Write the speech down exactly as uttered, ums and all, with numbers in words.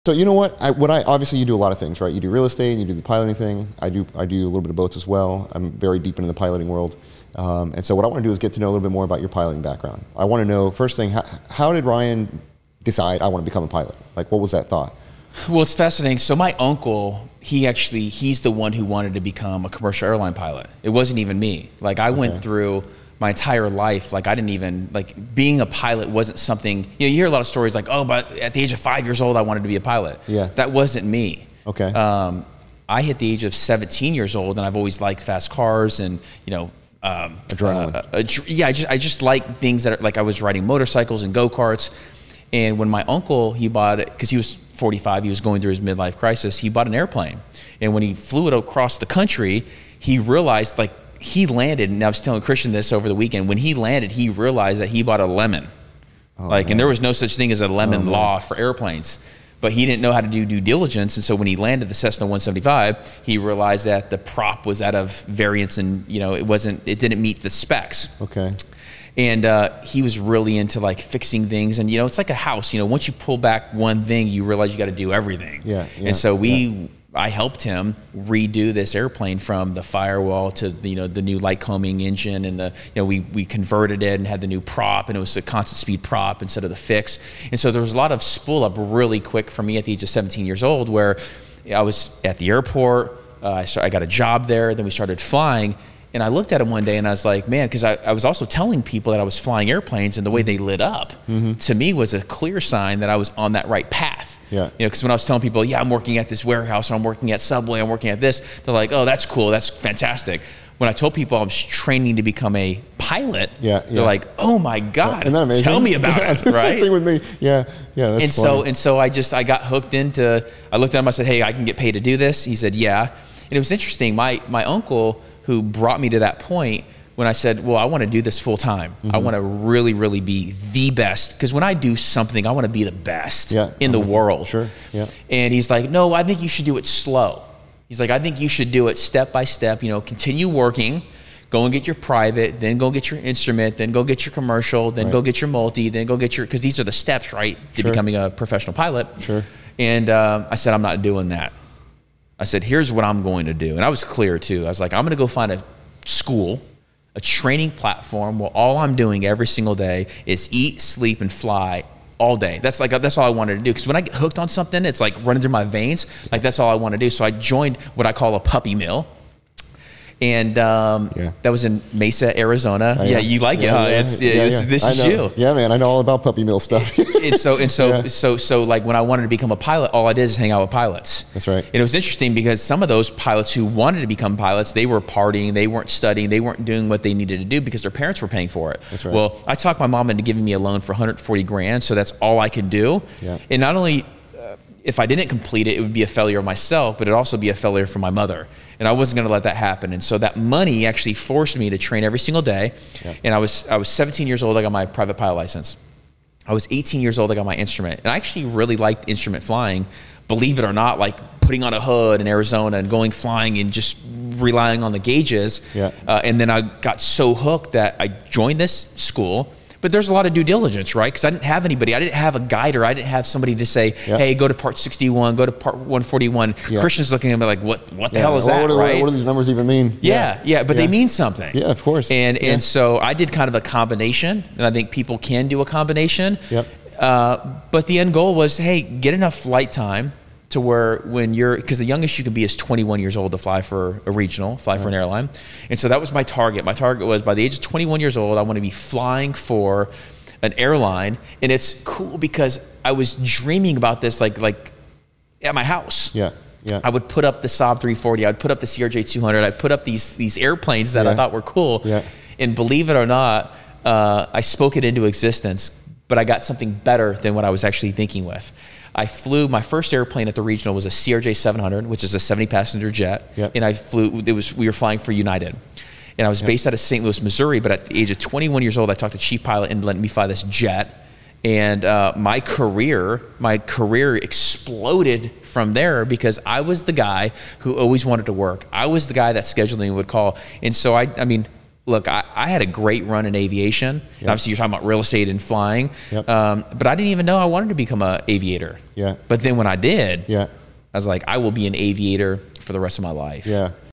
So you know what? I, what I obviously you do a lot of things, right? You do real estate and you do the piloting thing. I do I do a little bit of both as well. I'm very deep into the piloting world, um, and so what I want to do is get to know a little bit more about your piloting background. I want to know first thing, how, how did Ryan decide I want to become a pilot? Like, what was that thought? Well, it's fascinating. So my uncle, he actually he's the one who wanted to become a commercial airline pilot. It wasn't even me. Like I okay. went through my entire life, like I didn't even, like being a pilot wasn't something, you know, you hear a lot of stories like, oh, but at the age of five years old, I wanted to be a pilot. Yeah. That wasn't me. Okay. Um, I hit the age of seventeen years old and I've always liked fast cars and, you know, um, adrenaline. Uh, uh, yeah, I just, I just like things that are, like I was riding motorcycles and go-karts. And when my uncle, he bought it, cause he was forty-five, he was going through his midlife crisis, he bought an airplane. And when he flew it across the country, he realized like, he landed, and I was telling Christian this over the weekend, when he landed, he realized that he bought a lemon. Oh, like, man. And there was no such thing as a lemon oh, law for airplanes. But he didn't know how to do due diligence, and so when he landed the Cessna one seventy-five, he realized that the prop was out of variance and, you know, it wasn't, it didn't meet the specs. Okay. And uh, he was really into like fixing things, and you know, it's like a house, you know, once you pull back one thing, you realize you got to do everything. Yeah, yeah. And so we, yeah. I helped him redo this airplane from the firewall to the, you know, the new light combing engine, and the, you know, we, we converted it and had the new prop, and it was a constant speed prop instead of the fix. And so there was a lot of spool up really quick for me at the age of seventeen years old, where I was at the airport, uh, I, started, I got a job there, then we started flying. And I looked at him one day and I was like, man, because I, I was also telling people that I was flying airplanes, and the way they lit up mm-hmm. to me was a clear sign that I was on that right path. Yeah. You know, because when I was telling people, yeah, I'm working at this warehouse, or I'm working at Subway, I'm working at this, they're like, oh, that's cool, that's fantastic. When I told people I was training to become a pilot, yeah, they're yeah. like, oh my God, Isn't that amazing? Tell me about yeah, it, right? Same thing with me. Yeah, yeah. That's and funny. so and so I just I got hooked into. I looked at him. I said, hey, I can get paid to do this. He said, yeah. And it was interesting. My my uncle, who brought me to that point, when I said, well, I want to do this full time. Mm-hmm. I want to really, really be the best. Because when I do something, I want to be the best yeah, in the world. Sure. Yeah. And he's like, no, I think you should do it slow. He's like, I think you should do it step by step. You know, continue working, go and get your private, then go get your instrument, then go get your commercial, then right. go get your multi, then go get your, because these are the steps, right, to sure. becoming a professional pilot. Sure. And um, I said, I'm not doing that. I said, here's what I'm going to do. And I was clear too. I was like, I'm going to go find a school, a training platform where all I'm doing every single day is eat, sleep, and fly all day. That's like, that's all I wanted to do. Because when I get hooked on something, it's like running through my veins. Like that's all I want to do. So I joined what I call a puppy mill. And um, yeah. that was in Mesa, Arizona. Oh, yeah. yeah, you like yeah, it, huh? Yeah, it's, yeah, it's yeah. this I is know. you. Yeah, man, I know all about puppy mill stuff. and so, and so, yeah. so, so, like when I wanted to become a pilot, all I did is hang out with pilots. That's right. And it was interesting because some of those pilots who wanted to become pilots, they were partying, they weren't studying, they weren't doing what they needed to do because their parents were paying for it. That's right. Well, I talked my mom into giving me a loan for one hundred forty grand, so that's all I could do. Yeah. And not only uh, if I didn't complete it, it would be a failure of myself, but it'd also be a failure for my mother. And I wasn't going to let that happen. And so that money actually forced me to train every single day. Yep. And I was I was seventeen years old, I got my private pilot license. I was eighteen years old, I got my instrument. And I actually really liked instrument flying, believe it or not, like putting on a hood in Arizona and going flying and just relying on the gauges. Yeah. Uh, and then I got so hooked that I joined this school. But there's a lot of due diligence, right? Because I didn't have anybody. I didn't have a guider. I didn't have somebody to say, yeah. hey, go to part sixty-one, go to part one forty-one. Yeah. Christian's looking at me like, what What the yeah. hell is well, that, what do, right? What do these numbers even mean? Yeah, yeah, yeah but yeah. they mean something. Yeah, of course. And yeah. and so I did kind of a combination, and I think people can do a combination. Yep. Uh, but the end goal was, hey, get enough flight time to where when you're, because the youngest you can be is twenty-one years old to fly for a regional, fly yeah. for an airline. And so that was my target. My target was by the age of twenty-one years old, I want to be flying for an airline. And it's cool because I was dreaming about this like like at my house. Yeah, yeah. I would put up the Saab three forty, I would put up the C R J two hundred, I'd put up these these airplanes that yeah. I thought were cool. Yeah. And believe it or not, uh, I spoke it into existence, but I got something better than what I was actually thinking with. I flew, my first airplane at the regional was a C R J seven hundred, which is a seventy passenger jet. Yep. And I flew, it was, we were flying for United. And I was yep. based out of Saint Louis, Missouri, but at the age of twenty-one years old, I talked to chief pilot and let me fly this jet. And uh, my career, my career exploded from there because I was the guy who always wanted to work. I was the guy that scheduling would call. And so I, I mean, look, I, I had a great run in aviation. Yep. And obviously, you're talking about real estate and flying. Yep. Um, but I didn't even know I wanted to become an aviator. Yeah. But then when I did, yeah. I was like, I will be an aviator for the rest of my life. Yeah.